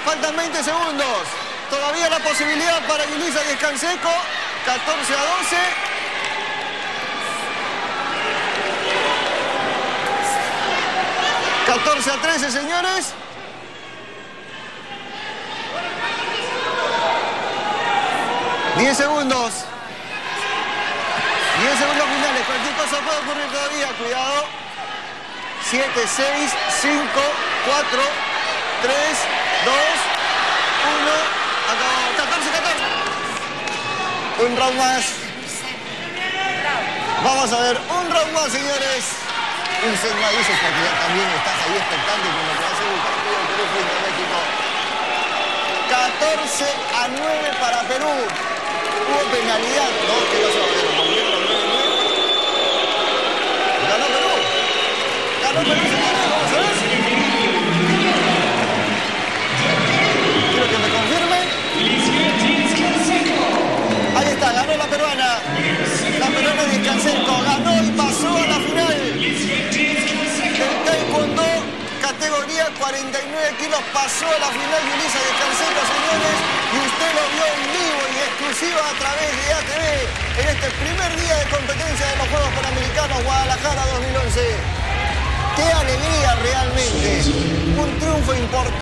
Faltan 20 segundos. Todavía la posibilidad para Yulisa Descanseco. 14-12. (14-13, señores. 10 segundos. 10 segundos finales. Cualquier cosa puede ocurrir todavía. Cuidado. 7, 6, 5, 4, 3, 2, 1. Acabó. 14-14. Un round más. Vamos a ver. Un round más, señores. Un set más, dice, porque ya también estás ahí expectante con lo que va a ser el partido de Perú frente a México. 14-9 para Perú. Hubo penalidad, ¿no? ¿Qué pasó? A ver, ganó Perú. Ganó Perú, señores. Vamos a ver. Quiero que me confirmen. Ahí está, ganó la peruana. La peruana Descanseco ganó y pasó a la final. El taekwondo, categoría 49 kilos, pasó a la final Yulisa Descanseco, señores. Y usted lo vio en vivo y exclusiva a través de ATV en este primer día de competencia de los Juegos Panamericanos Guadalajara 2011. ¡Qué alegría realmente! Un triunfo importante.